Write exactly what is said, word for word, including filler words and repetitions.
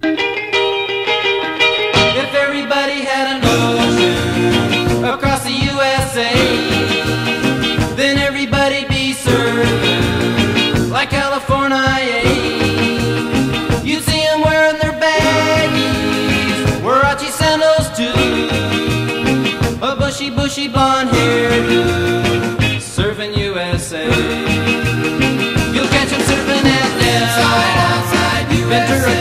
If everybody had an ocean across the U S A, then everybody'd be surfing like California. You'd see them wearing their baggies, Warachi sandals too, a bushy, bushy blonde hairdo, surfing U S A. You'll catch them surfing at Nell, Ventura